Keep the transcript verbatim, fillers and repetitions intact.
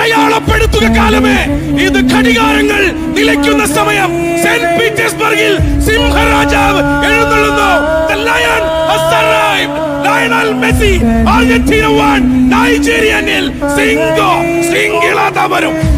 അടയാളപ്പെടുത്തുക കാലമേ. ഇത് ഘടികാരങ്ങൾ നിലയ്ക്കുന്ന സമയം. സെന്റ് പീറ്റേഴ്സ്ബർഗിൽ സിംഹരാജാവ് എഴുന്നള്ളുന്നു. The lion has arrived. Lionel Messi, Argentina one, Nigeria nil. സിംഗോ സിംഗിള തവരും.